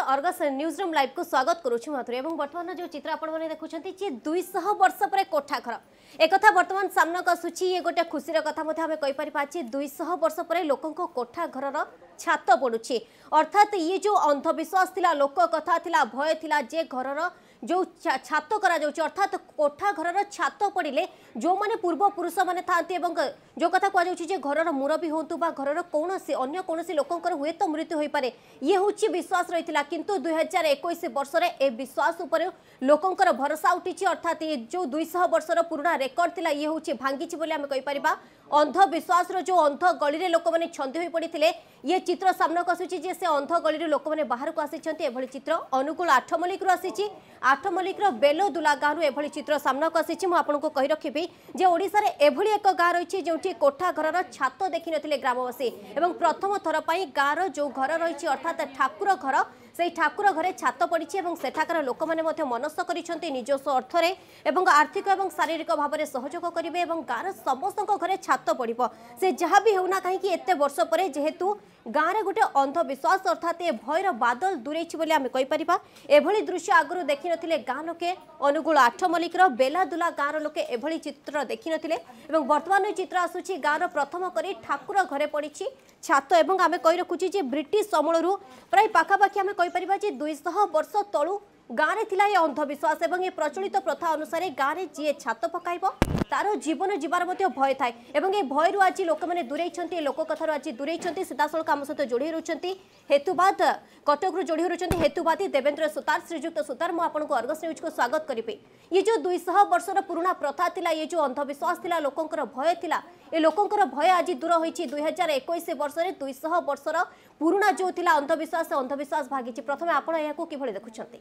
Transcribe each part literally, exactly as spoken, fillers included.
Argus news room live को स्वागत करुछु माथुरी एवं वर्तमान जो चित्र आपण माने देखुछंती जे दुई सौ वर्ष पर कोठा घर एक कथा वर्तमान सामना को आसुची ये गोटे खुशीर कथा मध्ये हमें कहि परिपा जे दुई सौ वर्ष पर लोकंको कोठा घरर छात पडुची अर्थात ये जो अंधविश्वास थिला लोक कथा थिला भय थिला जे घरर जो छात करा जाउची अर्थात कोठा घरर छात पड़िले जो माने पूर्व पुरुष माने थांती एवं जो कथा कह जाउची जे घरर मुरबी होंतु बा घरर कोनोसी अन्य कोनोसी लोकंकर हुए तो मृत्यु होई पारे ये होची विश्वास रहितिला किंतु दुई हजार इक्कीस वर्ष रे ए विश्वास ऊपर लोकंकर भरोसा उठिची अर्थात ये जो दुई सौ वर्षर पुराना रेकर्ड थिला ये होची भांगीची बोली हम कहि परिबा अंधविश्वास रो जो अंध गली रे लोक माने छंदी होई पड़िथिले ये चित्र सामना को आसुची जे से अंध गली रे लोक माने बाहर को आसीचंती एभली चित्र अनुकूल आठमल्लिक रो आसीची आठमल्लिक रो बेलोदुला गाँ रु एभली चित्र सामना को आसीची मु आपनको कहि रखिबी जे ओडिसा रे एभली एक गाँ रहिची जोंठी कोठा घरर छात देखि नथिले ग्रामवासी एवं प्रथम थर पई गाँ रो जो घर रहिची अर्थात ठाकुर घर से ठाकुर घरे छात पड़ी और सेठाकर लोक मैंने मनस्थ कर निजस्व अर्थरे एवं आर्थिक और शारीरिक भाव में सहयोग करेंगे और गाँव समस्त घरे छात पड़ो से जहाँ भी होना कहीं एत वर्ष पर जेहेतु गाँव में गोटे अंधविश्वास अर्थात ए भयर बादल दूरे आम कहीपर एभली दृश्य आगु देखि नथिले गाँ लोके अनुगुल आठमल्लिकर बेलादुला गाँव लोके एभली चित्र देखि नथिले वर्तमान चित्र आसूची गाँव प्रथम करी ठाकुर घरे पड़ी छात एवं आम कही रखुची जे ब्रिटिश अमलू प्राय पाखापाखि आम कहीपर जे दुईश वर्ष तलू गाँव में थिला ये अंधविश्वास एवं ये प्रचलित प्रथा अनुसार गाँव में जी छात पकाइब तार जीवन जीवार भय थाए एवं ये भय रु आज लोक मैंने दूरे लोक कथार आज दूरे सीधासख आम सहित जोड़ी रही हेतुवाद कटक जोड़ी रही हेतुवादी देवेंद्र सुतार श्रीजुक्त सुतार मुझे अर्गस न्यूज को स्वागत करी ये जो दुईश वर्षर पुराना प्रथा थिला ये जो अंधविश्वास थिला लोकंकर भय थिला ए लोकंकर भय आज दूर होईची दुई हजार इक्कीस वर्ष में दुईश वर्षर पुराना जो थिला अंधविश्वास अंधविश्वास भागी प्रथम आपण या किभली देखुछंती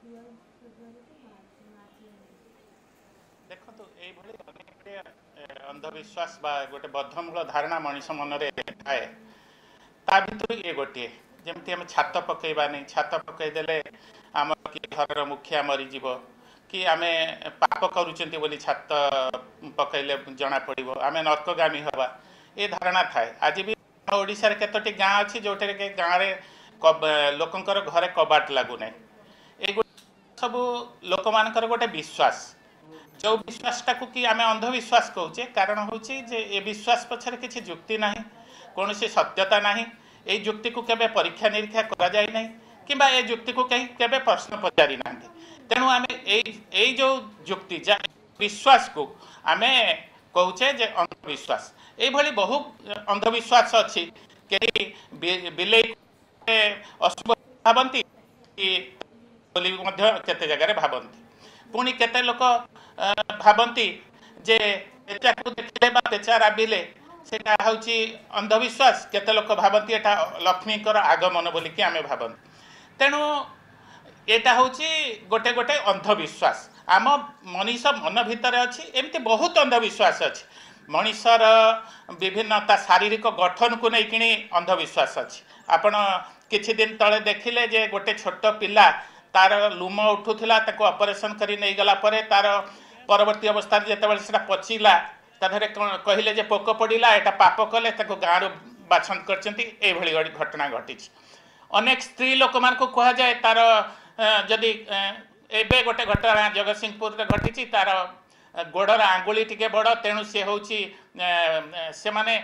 अंधविश्वास बा गोटे बद्धमूल धारणा मनीष मन थाए ता भीतर ये गोटे जमती आम छात पकईबा नहीं छात पकईदेले आम कि घर मुखिया मरीज कि आम पाप करुँच बोली छात पकईले जना पड़ो आम नर्कगामी हवा ये धारणा थाए आज भी ओडिशा रे केतोटी गाँ अच्छी जो गाँव में लोकंकर घरे कबाट लगुना ये सब लोक मानकर गोटे विश्वास जो विश्वास टाकू कि आम अंधविश्वास कहचे कारण हूँ ये विश्वास पछरे किसी जुक्ति ना कौन सत्यता ना ये जुक्ति को केबे परीक्षा निरीक्षा करा जाए ना कि ये जुक्ति को कहीं केबे प्रश्न पचारि ना तेणु आम ये जो जुक्ति विश्वास को आम कहचे जे अंधविश्वास ये बहु अंधविश्वास अच्छी कई बिले अशुभ भावती केते जगह भावती पुणी केते लोक भावती जे तेचा को देखले बा तेचा राबिले सेटा होची अंधविश्वास केते लोक भावती एटा लक्ष्मी कर आगमन बोली कि आमे भावती तेणु एटा होची गोटे गोटे अंधविश्वास आम मनीष मन भितर अच्छी एमती बहुत अंधविश्वास अच्छी मनीषर विभिन्न ता शारीरिक गठन को लेकिन अंधविश्वास अच्छी आपण किछि दिन तले देखिले जे गोटे छोट पिला तार लुम उठूला ऑपरेशन करी नहीं गला परे तार परवर्ती अवस्था जिते से पचिला ताधरे कहले जे पोक पड़ा एटा पाप कले गाँव बाछन कर घटना घटी अनेक स्त्री लोक मान को कह जाए तार जदि एबे गोटे घटना जगतसिंहपुर घटी तार गोड़र आंगुली टिके बड़ तेणु सी हूँ से माने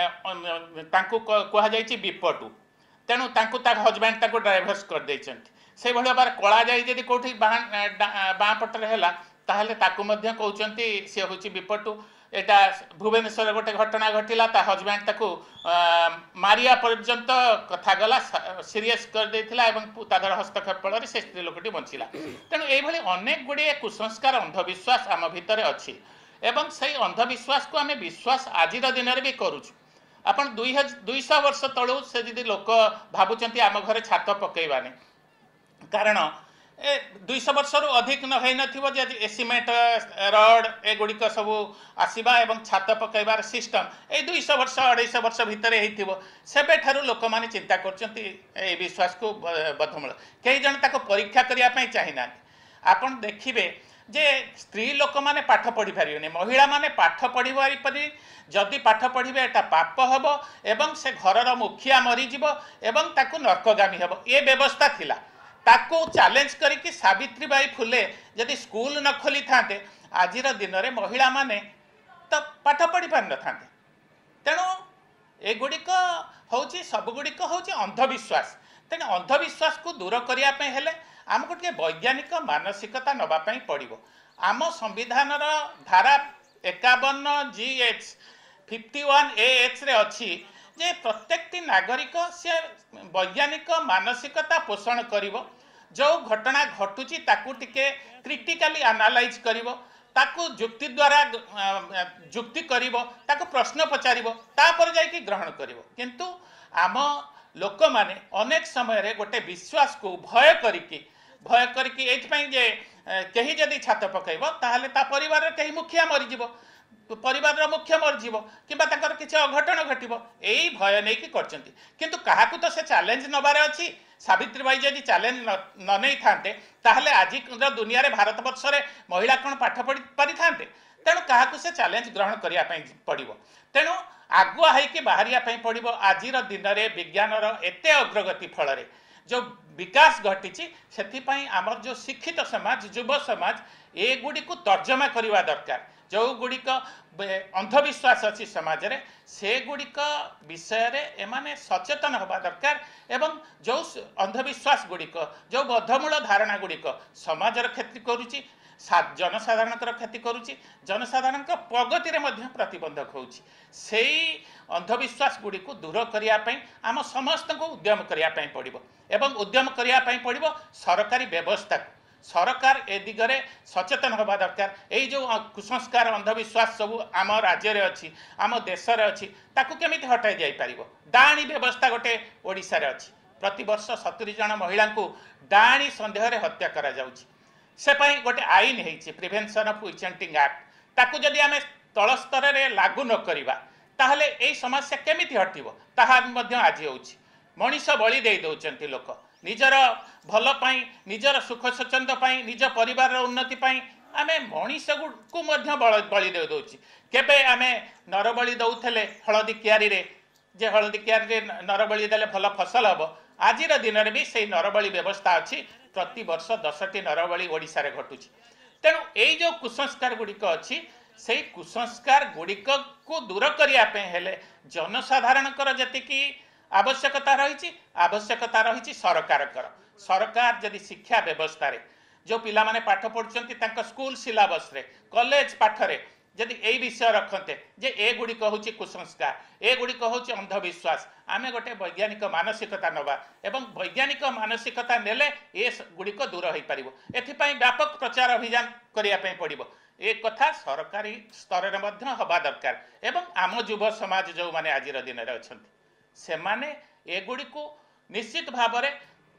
कह जाए विपटू तेणु हजबैंड डाइभर्स कर देइछंती से भाई बार कला जाए कौटी बाँ पटर है ताहले ताकू मध्य कहते सी हूँ विपटू एटा भुवनेश्वर गोटे घटना घटिला ता हजबैंड ताकू मारिया पर्यंत कथा गला सीरीयस कर देथिला एवं तादर हस्तक्षेप फल से स्त्री लोकटी बंचिला तेणु ये अनेक गुड़िए कुसंस्कार अंधविश्वास आम भितर अच्छी एवं से अंधविश्वास को आम विश्वास आज दिन में भी करुचु आपन दुई दुईश वर्ष तलू से जी लोक भावुंट आम घर छात पकईबानी कारण ए दुईश वर्ष रु अधिक न होई नथिबो जे सीमेंट रड ए गुड़िक सब आसवा एवं छात पकईबार सिस्टम ए दुईश वर्ष अढ़ाईश वर्ष भितर होइथिबो सेबे ठारू लोक माने चिंता करचंती ए विश्वास को बद्धमूल कई जन ताको परीक्षा करिया पई चाहिना आपण देखिबे जे स्त्री लोक माने पाठ पढ़ी पारिबेनी महिला माने पाठ पढ़ी पारि जदि पाठ पढ़िबे एटा पाप हबो एवं से घरर मुखिया मरीजिबो एवं ताकू नरकगामी हबो ए व्यवस्था थिला ताको चैलेंज करके सावित्रीबाई फुले जदि स्कूल न खोली था आज दिन में महिला माने तो पाठ पढ़ी पार न था तेणु एगुड़िक हूँ सबुगुड़िक हूँ अंधविश्वास तेणु अंधविश्वास को दूर करने आमको टे वैज्ञानिक मानसिकता नापी पड़ो आम संविधान धारा एकावन G H fifty one A H रे अच्छी जे प्रत्येक नागरिक से वैज्ञानिक मानसिकता पोषण करिवो जो घटना घटुची ताकू टिके क्रिटिकली एनालाइज करिवो ताकू जुक्ति द्वारा जुक्ति करिवो ताकू प्रश्न पचारिवो तापर जाई ग्रहण करिवो किंतु आम लोक माने अनेक समय रे गोटे विश्वास को भय करिकी भय करिकी एथपई जे कहीं जदि छात पकईब ताहले ता परिवार कहीं मुखिया मरीजिव परिवार मुख्य मरीजिव किंबा ताकर किसी अघटन घटिव यही भय नहीं करछंती किंतु काहाकू तो से चैलेंज नबार अछि सावित्रीबाई जदि चैलेंज न नहीं थांते ताहले आज दुनिया रे भारत वर्ष रे महिला कौन पाठ पढ़ी पारि थांते तेणु काहाकू से चैलेंज ग्रहण करिया पई पड़िबो तेणु आगुआ होइके बाहरिया पई पड़िबो आजिर दिन रे विज्ञान रो एते अग्रगति फल रे जो विकास घटी से आमर जो शिक्षित समाज युव समाज ए गुड़ी को तर्जमा करवा दरकार जो गुड़िक अंधविश्वास अच्छी समाज रे से गुड़िक विषय रे एमाने सचेतन होगा दरकार एवं जो अंधविश्वास गुड़िक जो बद्धमूल धारणा गुड़िक समाजर क्षति करुच्ची जनसाधारण क्षति करुच्ची जनसाधारण प्रगति में प्रतिबंधक होउछि सेई अंधविश्वास गुड़ी को दूर करने आम समस्त को उद्यम करने पड़ो एवं उद्यम करने पड़ो सरकारी व्यवस्था को सरकार ए दिगरे सचेतन होगा दरकार यही जो कुसंस्कार अंधविश्वास सब आम राज्य में अच्छी आम देश में अच्छी ताकू केमिति हटाई जाई पारिबो डाणी व्यवस्था गोटे ओडिशा रे अच्छी प्रति वर्ष सत्तरी जन महिला को डाणी संदेह रे हत्या करा जाउछि से पई गोटे आईन है प्रिवेंशन ऑफ विचेंटिंग एक्ट ताकू जदि आम तल स्तर में लागू न करिबा ताहले एई समस्या केमिति हटिबो ताहा मध्य आज होउछि मनीष बलि दे दउचंती लोक निजर भल पाई निजर सुख स्वच्छंद पाई निज परिवार उन्नति पाई आमे मनीष को मध्य बलि दे दउछि केबे आमे नरबली दउथले हळदी कियारी रे जे हळदी कियारी रे नरबली देले भल फसल हबो आजिर दिन रे भी सेई नरबली व्यवस्था अछि प्रति वर्ष दसटी नरबली ओडिशा रे घटुछि तेणु एई जो कुसंस्कार गुड़िक अच्छी से कुसंस्कार गुड़िक को दूर करने हेले जनसाधारण जी आवश्यकता रही आवश्यकता रही सरकार सरकार जदि शिक्षा व्यवस्था रे जो पिला माने पाठ पढ़ुंट स्कूल सिलेबस रे कॉलेज पाठ रे जदि यही विषय रखते जे ए गुड़िक हूँ कुसंस्कार ए गुड़िक हूँ अंधविश्वास आम गोटे वैज्ञानिक मानसिकता नवा एवं वैज्ञानिक मानसिकता नेले ए गुड़िक दूर हो पार एथपाई व्यापक प्रचार अभियान करने पड़ो एक कथा सरकारी स्तर में हवा दरकार एवं आम युव समाज जो माने आज दिन में अच्छा से माने एगुड़ी को निश्चित भाव में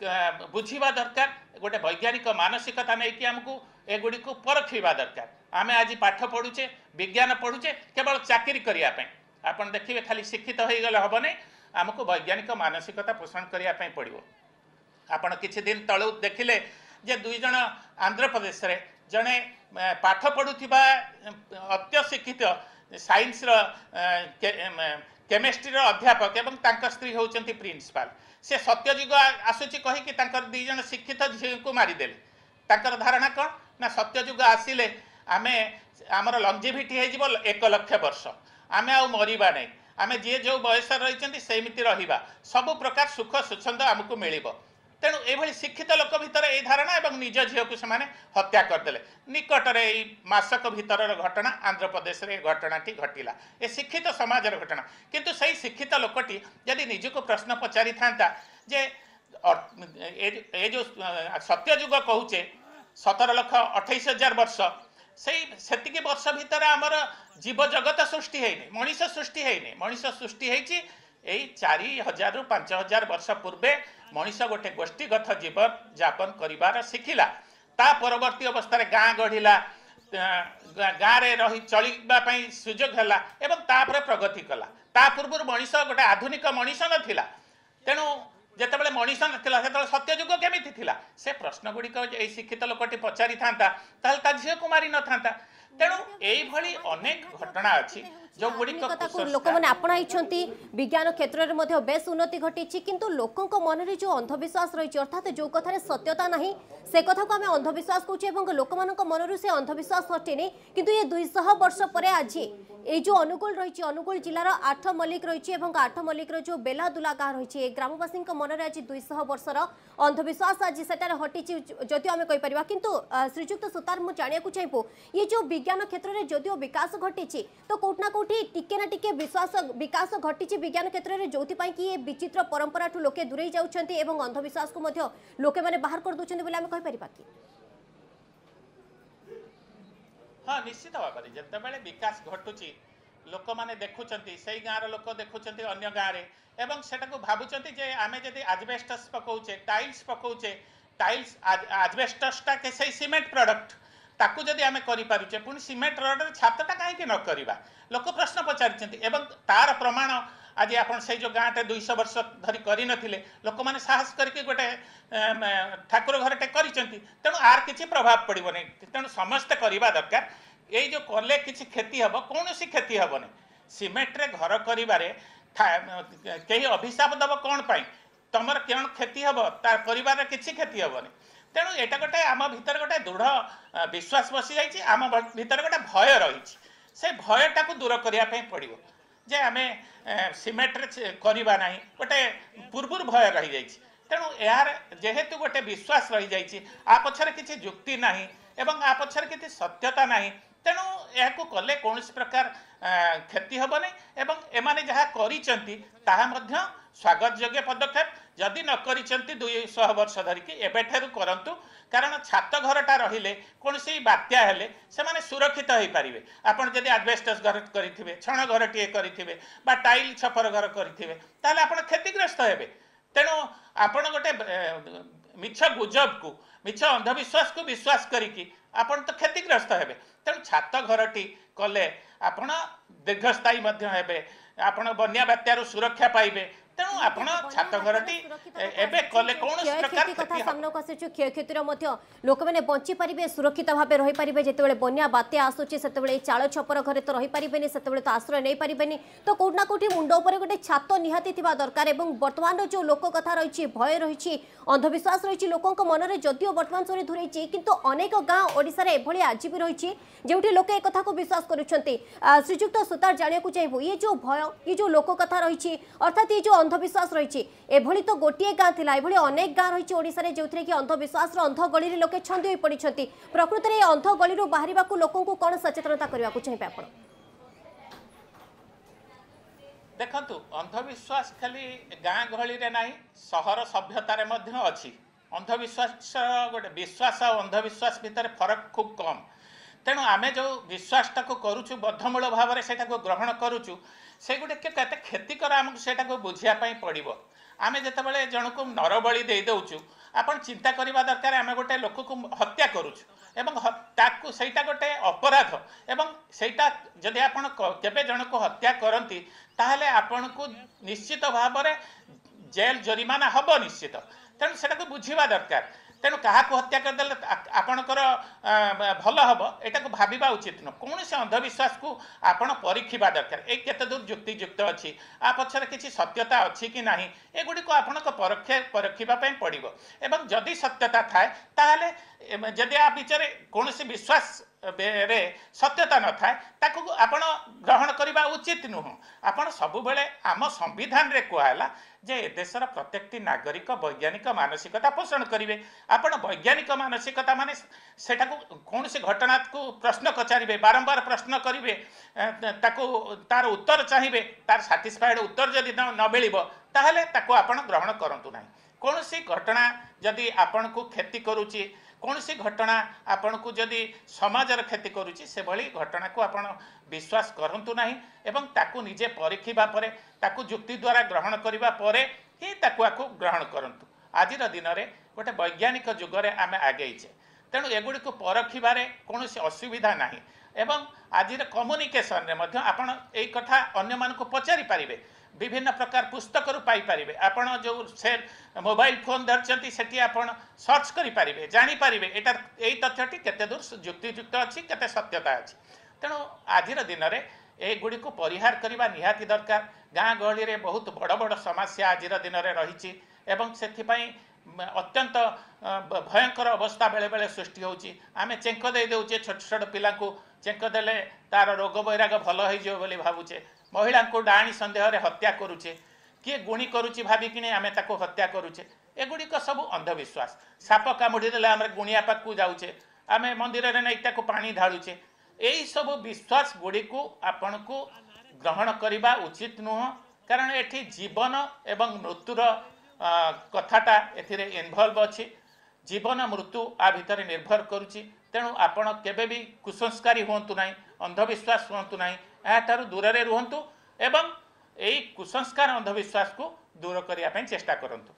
बुझा दरकार गोटे वैज्ञानिक मानसिकता नहीं कि आमको एगुड़ी को परखा दरकार आम आज पाठ पढ़ुचे विज्ञान पढ़ुचे केवल चाकरी करने आपन देखिए खाली शिक्षित हो गले हम नहीं आमको वैज्ञानिक मानसिकता पोषण करने पड़ो आपन किछि दिन तलू देखिले जे दुई जन आंध्र प्रदेश रे जने पाठ पढ़ुथिबा अत्यशिक्षित साइंस रो केमिस्ट्री अध्यापक एवं तांकर स्त्री होचंती प्रिंसिपाल से सत्ययुग आसुची कही कि तांकर दुई जन शिक्षित झील को मारिदेले तांकर धारणा कौन ना सत्ययुग आसिले आमे आमर लंजिविटी हो एक लक्ष वर्ष आमे आ मरिबा नहीं आमे जे जो बयस रही सेमिति रहिबा सब प्रकार सुख स्वच्छंद आमको मिलिबो तेणु ये शिक्षित लोक भितर यही धारणा एवं निज झील को से हत्या करदे निकटर यही मासक भितर घटना आंध्र प्रदेश रे घटनाटी घटिला ए शिक्षित समाज घटना किंतु सही शिक्षित लोकटी यदि निजको प्रश्न पचारि था जे ए जो सत्ययुग कहूचे सतर लक्ष अठाईस हजार वर्ष से वर्ष भितर आमर जीव जगत सृष्टि है मनीष सृष्टि है मनीष सृष्टि यही चारि हजार रु पांच हजार वर्ष पूर्वे मनीष गोटे गोष्ठीगत जीवन यापन कर शिखिला ता परवर्ती अवस्था गाँ गढ़िला गाँव में रही चलवाई सुजोग है एवं तापर प्रगति कला ता पूर्व मनीष गोटे आधुनिक मनीष नाला तेणु जितेबाला मनीष नाला से सत्ययुग केमिति थिला से प्रश्न गुड़िक शिक्षित लोकटी पचारि था झील को मारी न था तेणु यही अनेक घटना अच्छी जो गुडी लोक मैंने आपणाई विज्ञान क्षेत्र में बेस उन्नति घटी किंतु लोकों मन में जो अंधविश्वास रही अर्थात जो कथार सत्यता नहीं से कथा को आम अंधविश्वास कौचे लोक मन से अंधविश्वास हटिनी किंतु ये दुईश वर्ष पर आज ये जो अनुगुल रही अनुगुल जिलार आठ मल्लिक रही आठ मल्लिक जो बेलादुला गाँ रही ग्रामवासी मन में आज दुईश वर्षर अंधविश्वास आज से हटी जदिव आम कहीपर किंतु श्रीजुक्त सुतार मुझे जाना चाहबू ये जो विज्ञान क्षेत्र में जदिव विकास घटी तो कौटना कौटी टिके ना टिके विश्वास विकास घटी विज्ञान क्षेत्र में जो कि ये विचित्र परंपरा ठू लोके दूरे जाउछंती एवं अंधविश्वास को मध्य लोके माने बाहर कर दूछंती बोले आम कहि परिबा कि हाँ निश्चित भाव में जितेबाला विकास घटुची लोक मैंने देखुंट से गाँव लोक देखुंट अन्य गाँव में एवं से भावुंट आम जब आजबेस्टस पकाचे टाइल्स पकाचे टाइल्स आजबेस्टसटा के से सीमेंट प्रोडक्ट ताकू जदि आम करें पुणी सीमेंट रड छातटा कहीं न करवा लोक प्रश्न पचारि तार प्रमाण आज आप जो गाँटे दुईश वर्ष धरी कर लोक मैंने साहस करके गोटे ठाकुर घरटे कर तेणु आर किसी प्रभाव पड़ो नहीं तेणु समस्ते करवा दरकार ये जो कले किसी क्षति हम कौन सी क्षति हेनी सीमेंट्रे घर कर कहीं अभिशाप दब कौन पाई तुम कौन क्षति हम तार परिवार किसी क्षति हेनी तेणु यहाँ गोटे आम भर गोटे दृढ़ विश्वास बसी जाइए आम भर गोटे भय रही से भयटा को दूर करने पड़ो जे आम सीमेंट्रे करवा ना गोटे पूर्वर भय रही जाइए तेणु यार जेहेतु गोटे विश्वास रही जाइए आ पछरे किसी जुक्ति ना एवं आ पछरे किसी सत्यता ना तेणु यह कले कौन प्रकार क्षति हम नहीं एवं एमाने जहाँ कर स्वागत योग्य पदक्षेप जदि न करी दुईश वर्ष धरिकी एबेठारु करंतु कारण छात घरटा रहिले कौन सी बात्या हेले से माने सुरक्षित हो पारे आपड़ जदि आजबेस्टस घर करेंगे छण घर टे करेंगे टाइल छपर घर करेंगे ताहले आपण क्षतिग्रस्त हेबे तेणु आपण गोटे मिछ गुजब को मिछ अंधविश्वास को विश्वास करिकी आपण तो क्षतिग्रस्त हेबे तेणु छात घरटी कले आपण दीर्घस्थायी मध्य हेबे आपण बन्या बात्यारु सुरक्षा पाइबे तेणु आपण छात घरटी एबे कले कौन प्रकार कथा सामना को आसुची क्षय क्षतिर मध्य लोक माने बंची परिबे सुरक्षित भाबे रही परिबे जेतेबेले बन्या बात्या आसुची सेतेबेले चाळ छपर घरे तो रही परिबेनी सेतेबेले तो आश्रय नै परिबेनी तो कोठना कोठी मुंडो ऊपर गोटे छात निहाती थिबा दरकार एवं वर्तमान जो लोक कथा रही भय रही अंधविश्वास रही लोकों मन में जदिव वर्तमान समय धुरई किंतु अनेक गाँव ओडिशा रे एभली आज भी रही जोठी लोके एक कथा को विश्वास करुछंती श्रीजुक्त सुतार जानिया को चाहबो ये जो भय ये जो लोक कथा रही अर्थात ये जो अंधविश्वास रही एभली तो गोटे गाँ थिला एभली अनेक गाँ रही ओडिशा रे जोथिरे कि अंधविश्वास अंध गली लोके छंदी होई पड़िछंती प्रकृति रे अंध गली रो बाहरिबा को लोकों को कोन सचेतनता करबा को चाहिबे आपण देखंतु अंधविश्वास खाली गाँ गहली रे नाही सहर सभ्यतार मध्य अछि अंधविश्वास गोटे विश्वास और अंधविश्वास भितर फरक खूब कम तेणु आमे जो विश्वासटा को करूछु बद्धमूल भाव में सेटा को ग्रहण करूछु से गुटे केते क्षतिकर आमको सेटा को बुझिया पई पड़िबो आमे जेतेबेले जनकु नरबली दे दउछु आपण चिंता करबा दरकार आमे गोटे लोक को हत्या करूछु एवं ताकू सेटा गोटे अपराध एवं सेटा जदि आपण केबे जनकु हत्या करंती ताहले आपण को निश्चित भाव में जेल जरिमाना हबो निश्चित तेणु सेटा को बुझिबा दरकार तेणु क्या हत्या करदे आपणकर भल हम यहाँ भावा उचित न कौन से अंधविश्वास को आपण परीक्षा दरकार ये केते दूर युक्तियुक्त अच्छी आ पछरे किसी सत्यता अच्छी कि ना एगुड़ी को आपण परखे परखा पड़ो एवं जदि सत्यता थाए ताहले जदि आ विचारे कौन सी विश्वास रे सत्यता न थाए ताकू आपण ग्रहण करने उचित नुह आपण सब बेले आम संविधान रे कहला जे ए देशर प्रत्येकटी नागरिक वैज्ञानिक मानसिकता पोषण करेंगे आपण वैज्ञानिक मानसिकता माने सेटा को कौन सी घटना को प्रश्न पचारे बारंबार प्रश्न करेंगे ताको तार उत्तर चाहिए तार साटिस्फाइड उत्तर जदि न मिल ताहले ताको आपण ग्रहण करंतु नाही कौन सी घटना जदि आपण को क्षति करुची कौन सी घटना आपण को जदि समाजर क्षति करुची से भली घटना को आपण विश्वास करंतु नाही एवं ताकू निजे परीखिबा परे ताकू युक्ति द्वारा ग्रहण करिबा परे ही ताकू आकू ग्रहण करंतु आजिर दिन में गोटे वैज्ञानिक जुगरे आमे आगेइछे तेणु एगुड़ी को परखिबारे कौन सी असुविधा नाही एवं आजिर कम्युनिकेशन रे मध्य आपण एई कथा अन्य मान को पचारि पारिबे विभिन्न प्रकार पुस्तक पाई पारिबे आपण जो से मोबाइल फोन धरचंती सेठी आपण सर्च करि पारिबे जानि पारिबे एटा एई तथ्यटी केते दूर युक्तियुक्त अछि केते सत्यता अछि तेणु आजिर दिन में एगुड़ी को परिहार करने निहाती दरकार। गाँ गहली रे बहुत बड़ बड़ समस्या आज दिन में रही एवं से अत्यंत भयंकर अवस्था बेले बेले सृष्टि होची। आमे चेंक दे देउचे छोट छोट पिला को चेंक देले तार रोग वैराग भल हो बोली भावुचे। महिला को डाणी संदेह रे हत्या करुचे, किए गुणी करुची भाविकी आमे ताको हत्या करुचे। एगुड़िक सब अंधविश्वास। साप कामुड़ी देले आमे गुणिया पाखु जाउचे, आमे मंदिर रे नहीं ताको पानी ढालुचे। यही सब विश्वास गुड़ी को आपण को ग्रहण करने उचित नुह, कारण एठी जीवन एवं मृत्युर कथाटा एथिरे इनवॉल्व अच्छी। जीवन मृत्यु आ भितर निर्भर करुच्ची। तेणु आपण केबे भी कुसंस्कारी हुंतु नहीं, अंधविश्वास हुंतु नहीं, याठारु दूर रे रुहंतु एवं एई कुसंस्कार अंधविश्वास को दूर करिया पई चेष्टा करंतु।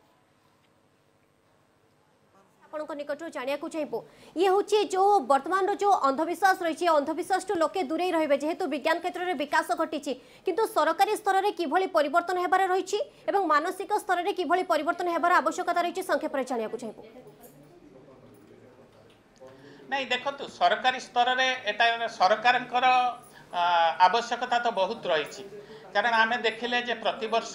निकट जाना चाहिए ये हूँ जो वर्तमान जो अंधविश्वास रही अंधविश्वास टू लोके दूरे रही जेहेतु विज्ञान क्षेत्र में विकास घटी किंतु सरकारी स्तर में किभली परिवर्तन होबार रही एवं मानसिक स्तर में किभली परिवर्तन होबार आवश्यकता रही संक्षेप में जाना चाहिए। नहीं देखो सरकारी स्तर में एटा सरकार आवश्यकता तो बहुत रही, कारण आम देखिले जे प्रति वर्ष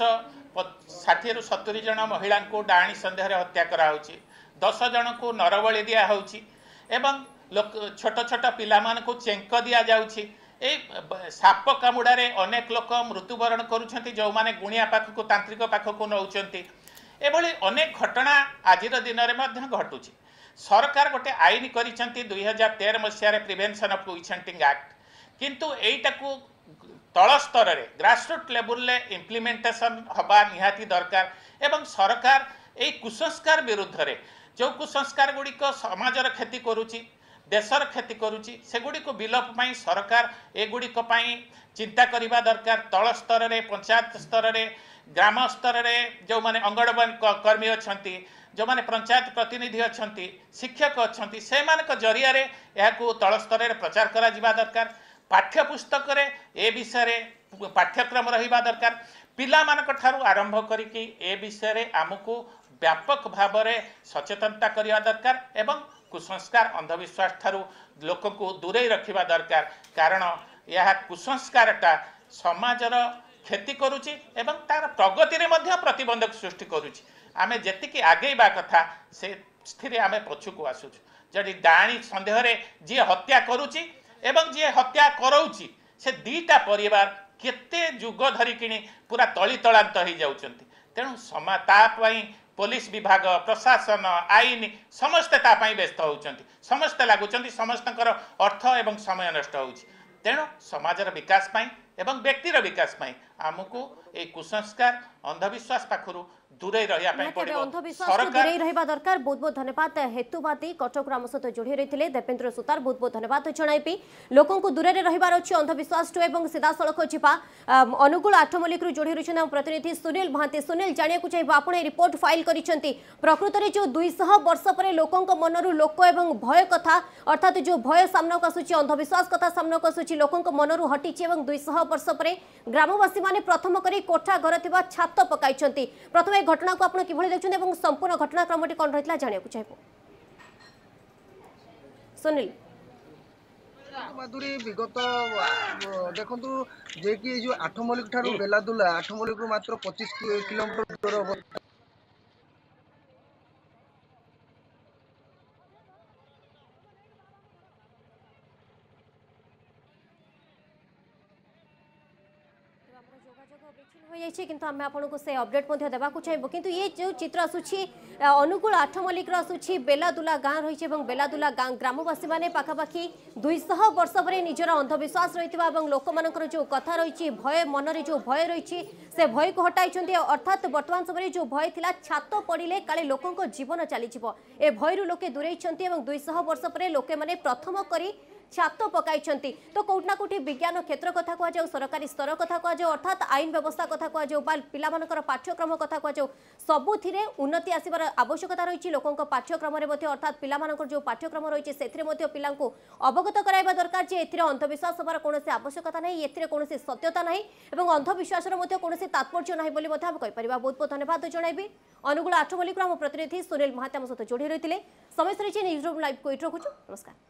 षाठी रु सत्तरी जन महिला को डाणी संदेह हत्या कराउची, दस जन को नरबली दिया होची एवं लोक छोट छोट पिला मान को चेंक दिया जाउची। ए साप कामुड़ारे अनेक लोक मृत्युवरण करुछंती, जो माने गुणिया पाख को तांत्रिक पाख को नौचंती। एभली अनेक घटना आजिर दिन में मध्य घटुची। सरकार गोटे आईन करिसंती दुई हजार तेरह मसीह prevention of witch hunting act, किंतु एटा को तल स्तर रे ग्रासरूट लेवल ले इम्प्लीमेंटेशन हबा निहाती दरकार एवं सरकार ए कुसंस्कार विरुद्ध रे जो कुसंस्कार गुड़िक समाजर क्षति करुच्ची, देशर क्षति करुच्ची, सेगुड़ी को विलोप पाई सरकार एगुड़िक चिंता करने दरकार। तल स्तर रे पंचायत स्तर रे ग्राम स्तर रे जो माने अंगनवाड़ी कर्मी अच्छा, जो माने पंचायत प्रतिनिधि अच्छा, शिक्षक अच्छा, से जरिया रे यह तल स्तर रे प्रचार करा जिबा दरकार। पाठ्यपुस्तक रे ए विषय रे पाठ्यक्रम रहिबा दरकार। पिला मानक ठारू आरंभ करिकि ए विषय रे आमको व्यापक भाव में सचेतनता करने दरकार एवं कुसंस्कार अंधविश्वास ठारू लोक को दूरे रखा दरकार, कारण यह कुसंस्कारटा समाजर क्षति करुच्ची एवं तार प्रगति रे मध्य प्रतिबंधक सृष्टि करुच्ची। आमे जेतिकी आगेबा कथा से स्थिर आमे पछुको आसुछु। जदि डाणी संदेह रे जी हत्या करुच्ची एवं जी हत्या करौची से दीटा परिवार केते जुग धरिकिनी पूरा तली तलांत हो जाउचंती। तेणु समा तापाई पुलिस विभाग प्रशासन आईन समस्ते तापाई व्यस्त होउचंती, समस्ते लागुचंती, समस्तकर अर्थ एवं समय नष्ट होउची। तेणु समाजर विकास पाई एवं व्यक्तिर विकास पाई आमको ए कुसंस्कार अंधविश्वास पाखरु दूरे रहिया पई पड़िबो। अंधविश्वास दूरे रहिबा दरकार। बहुत बहुत धन्यवाद। हेतुवादी कटक राम सहित जोड़ी रही देवेंद्र सुतार, बहुत बहुत धन्यवाद जणाइबी। लोकों को दूरे रहिबार अछि अंधविश्वास टू एवं सीधा सड़क जिबा अनुगुल आठमल्लिक रु जोड़ी रही प्रतिनिधि सुनील महांती। सुनील जानिया को चाहिए आपण रिपोर्ट फाइल करिसेंती, प्रकृत रे जो दुई सौ वर्ष पर लोकों मनरु लोक एवं भय कथा अर्थात जो भय सामना को आसुची, अंधविश्वास कथा सामना को आसुची, लोकों मनरु हटिची एवं दुई सौ वर्ष पर ग्रामवासी माने प्रथम करी कोठा घर थिबा छात पकाइछंती। प्रथम ए घटना को आपण किभଳି देखछन एवं संपूर्ण घटनाक्रमटी कोन रहितला जानिया को चाहिबो। सुनील माधुरी विगत देखु जे कि जो आठमल्लिक ठारू बेलादुला आठमल्लिक मात्र पच्चीस किलोमीटर दूर किंतु आम आपको से अपडेट देवाक चाहबू। किंतु ये जो चित्र आसूची अनुगुल आठमल्लिक आसूची बेलादुला गाँ रही बेलादुला गाँ ग्रामवासी मैंने पाखापाखि दुई सौ वर्ष पर निजर अंधविश्वास रही लोक मान जो कथा रही भय मन में जो भय रही से भय को हटाई अर्थात वर्तमान समय जो भय थिला छात पड़े काले लोकों जीवन चली ए भयरू लोके दूरे दुई सौ वर्ष पर लोके मैंने प्रथम करी छात पकाई। तो कौटना कौटी विज्ञान क्षेत्र कथा कह सरकारी स्तर कथा कह अर्थात आईन व्यवस्था कथा कह पाठ्यक्रम पाठ्यक्रम कथा कह सबुति उन्नति आसबार आवश्यकता रही लोकों पाठ्यक्रम अर्थात पिला जो पाठ्यक्रम रही से पिला अवगत कराइबा दरकार जे एथिरे अंधविश्वास हबार कौन आवश्यकता नहीं, एथिरे कौन सत्यता नहीं एवं अंधविश्वास कौन तात्पर्य नहीं बोली कहीपर। बहुत बहुत धन्यवाद जणाइबी। अनुगुल आठमल्लिक प्रतिनिधि सुनील महांती सहित जोड़ी रही समय न्यूज रूम लाइव को रखुछु। नमस्कार।